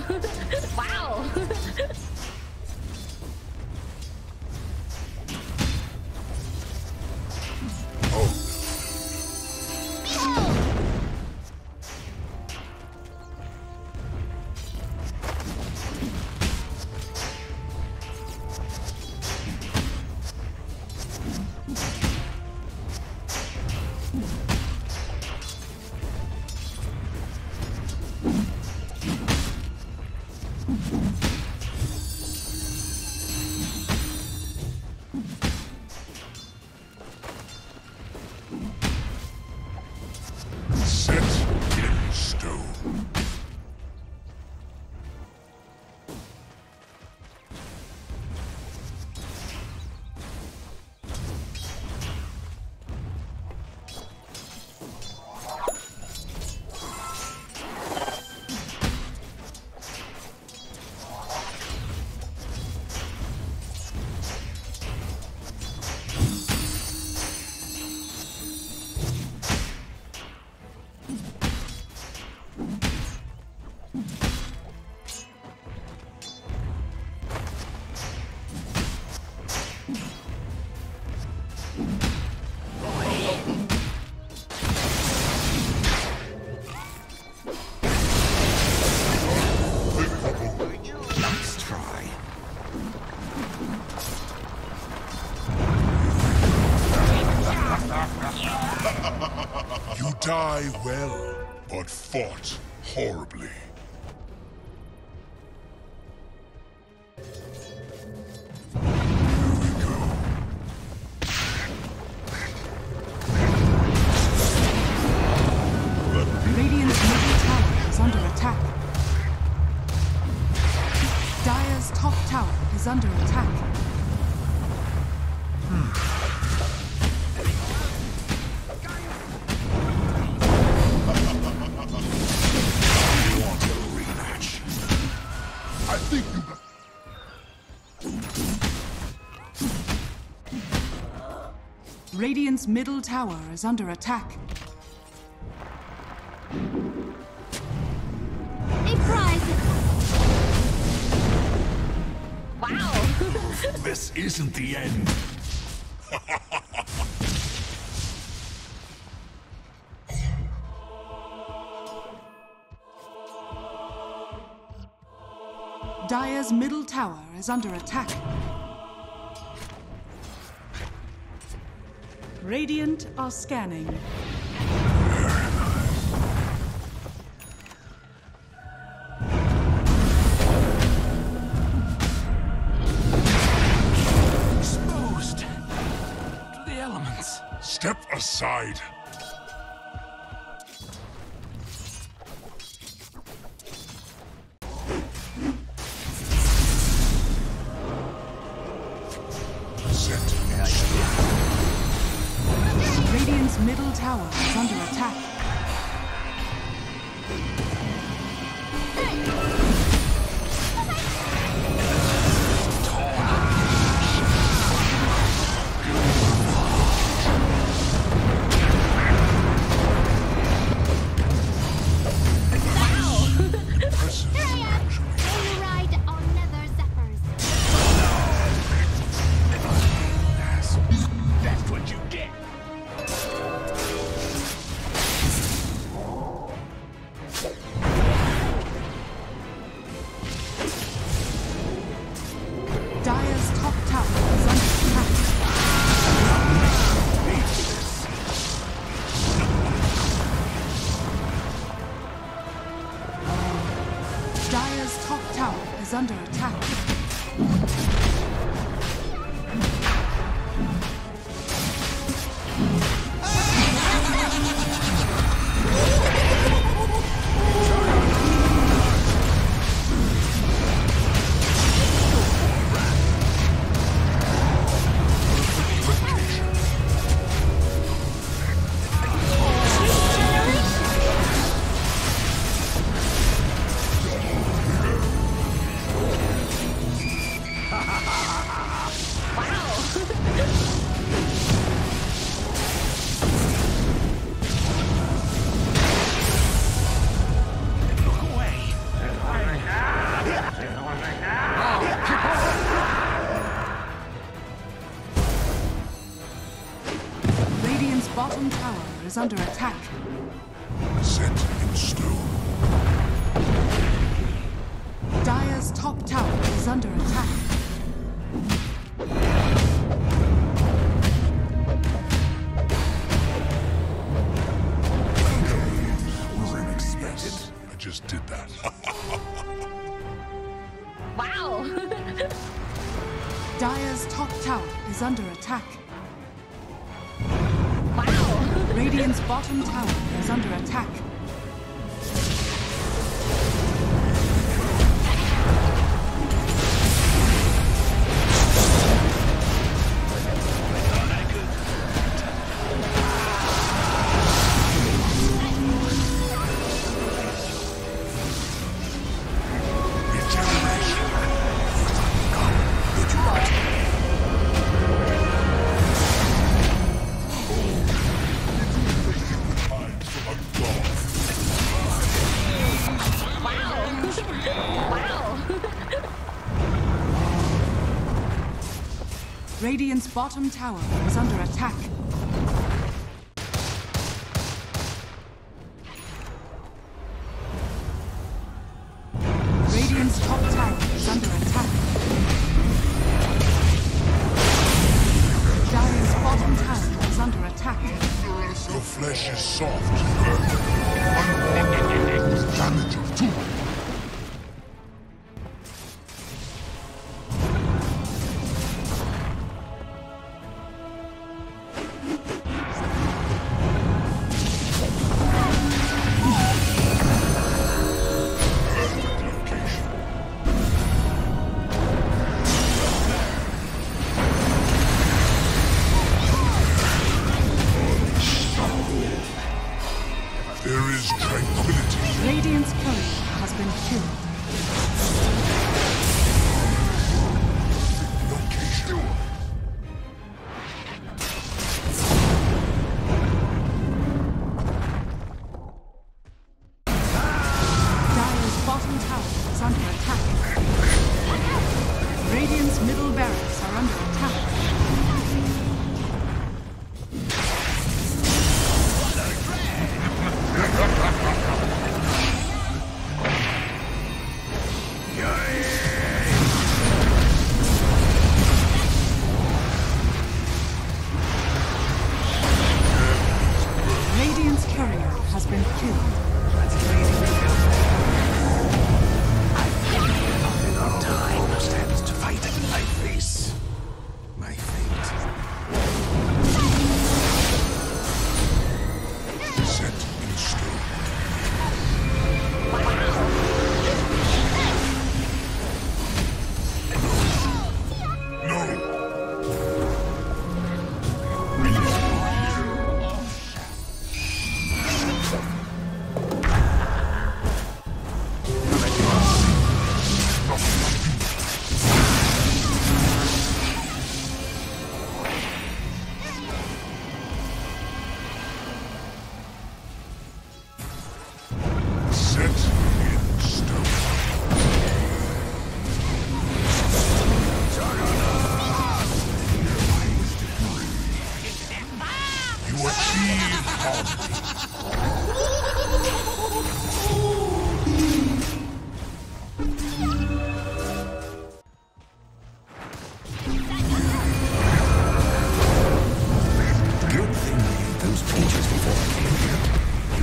Wow! You die well, but fought horribly. Radiant's middle tower is under attack. Dire's top tower is under attack. Want a rematch? I think you... Radiant's middle tower is under attack. A prize! Wow! This isn't the end. Dire's middle tower is under attack. Radiant are scanning. Exposed to the elements. Step aside. Radiant's middle tower is under attack. That's what you get. is under attack. Set in stone. Dire's top tower is under attack. Was unexpected. I just did that. Wow. Dire's top tower is under attack. Wow. Radiant's bottom tower is under attack. Radiant's bottom tower is under attack. Radiant's top tower is under attack. Dire's bottom tower is under attack. Your flesh is soft. Damage of 2. There is tranquility. Radiant's courier has been killed. Location. Dire's bottom tower is under attack. Radiant's middle barracks are under attack. Radiant's courier has been killed. Time stands to fight. I face my fate. Set in stone. No. Set in stone. You achieved harmony. Good thing I ate those peaches before I came here.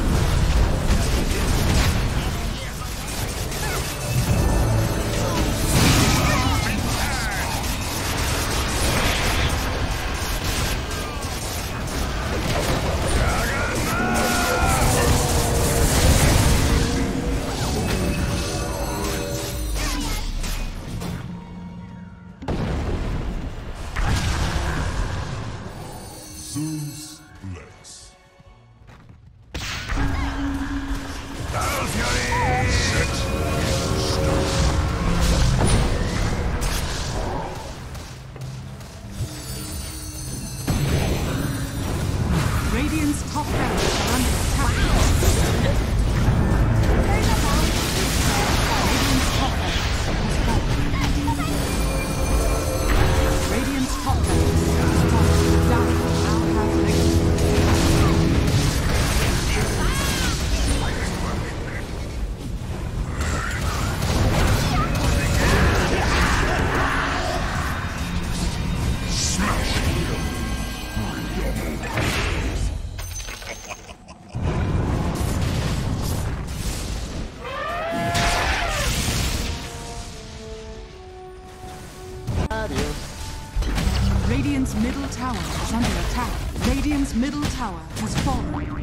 Zeus bless. Set in stone. Radiant's top barracks are under attack. Radiant's top barracks has fallen. Radiant's top barracks has fallen. Dire now have legacy. out here. Radiant's middle tower is under attack. Radiant's middle tower has fallen.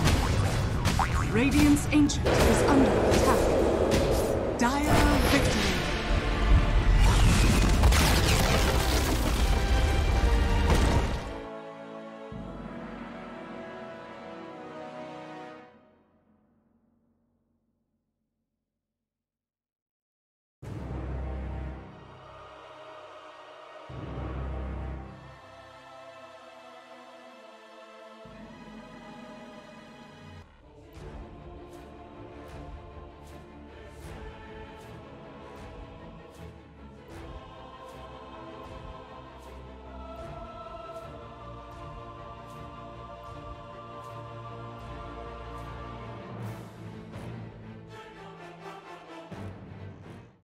Radiant's ancient is under attack. Dire victory.